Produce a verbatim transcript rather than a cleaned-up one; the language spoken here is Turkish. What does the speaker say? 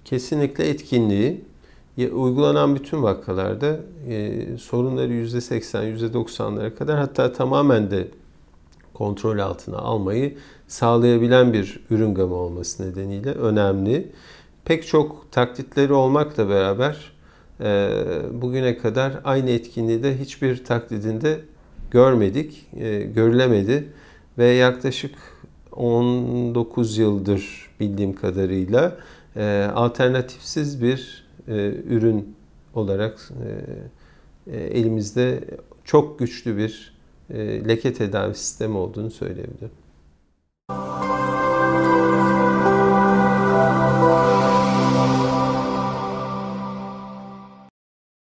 Kesinlikle etkinliği, uygulanan bütün vakalarda e, sorunları yüzde seksen, yüzde doksanlara kadar, hatta tamamen de kontrol altına almayı sağlayabilen bir ürün gamı olması nedeniyle önemli. Pek çok taklitleri olmakla beraber e, bugüne kadar aynı etkinliği de hiçbir taklidinde görmedik, e, görülemedi ve yaklaşık on dokuz yıldır bildiğim kadarıyla e, alternatifsiz bir e, ürün olarak e, elimizde çok güçlü bir e, leke tedavi sistemi olduğunu söyleyebilirim.